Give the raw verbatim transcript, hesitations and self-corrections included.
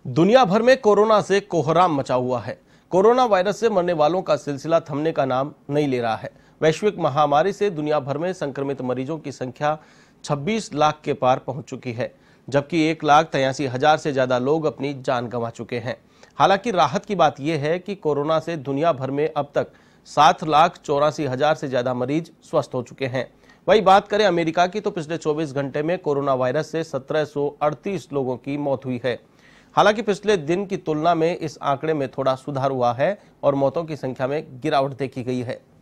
दुनिया भर में कोरोना से कोहराम मचा हुआ है। कोरोना वायरस से मरने वालों का सिलसिला थमने का नाम नहीं ले रहा है। वैश्विक महामारी से दुनिया भर में संक्रमित मरीजों की संख्या छब्बीस लाख के पार पहुंच चुकी है, जबकि एक लाख तिरासी हजार से ज्यादा लोग अपनी जान गंवा चुके हैं। हालांकि राहत की बात यह है कि कोरोना से दुनिया भर में अब तक सात लाख चौरासी हजार से ज्यादा मरीज स्वस्थ हो चुके हैं। वही बात करें अमेरिका की, तो पिछले चौबीस घंटे में कोरोना वायरस से सत्रह सौ अड़तीस लोगों की मौत हुई है। हालांकि पिछले दिन की तुलना में इस आंकड़े में थोड़ा सुधार हुआ है और मौतों की संख्या में गिरावट देखी गई है।